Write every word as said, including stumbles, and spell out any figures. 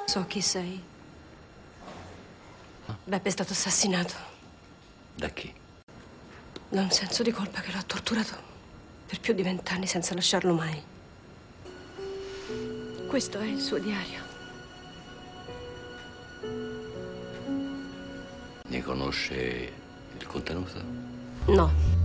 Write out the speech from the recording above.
So chi sei. Beppe è stato assassinato. Da chi? Da un senso di colpa che lo ha torturato per più di vent'anni senza lasciarlo mai. Questo è il suo diario. Ne conosce il contenuto? No.